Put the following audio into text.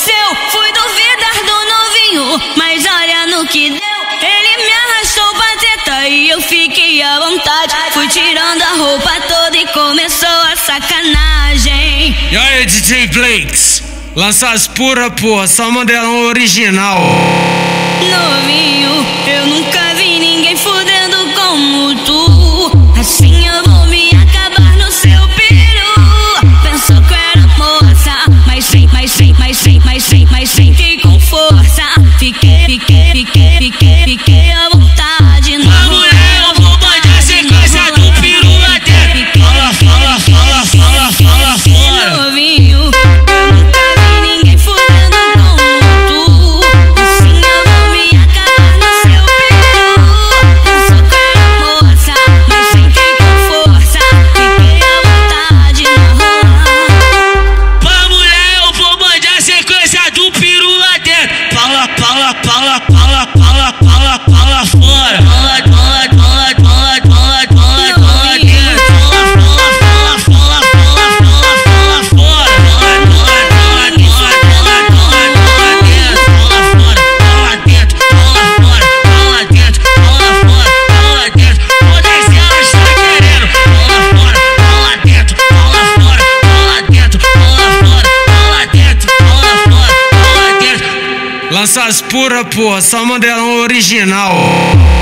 aconteceu? Fui duvidar do novinho, mas olha no que deu. Ele me arrastou pra treta e eu fiquei à vontade. Fui tirando a roupa toda e começou a sacanagem. E aí, DJ Blakes? Lança as pura, porra, só Mandelão original. Novinho, eu nunca vi ninguém fudendo como tu. Assim eu vou me acabar no seu peru. Pensou que eu era moça, mas sentei com força. Fiquei à vontade. A mulher, eu vou mandar a sequência do peru até. Fala, fora. Novinho, eu nunca vi ninguém fudendo como tu. Assim eu vou me acabar no seu peru. Pensou que eu era moça, mas sentei com força. Fiquei à vontade, não rolar. Pra mulher, eu vou mandar a sequência do peru lá dentro. Paula, fora. Lança as pura, porra, só Mandelão original.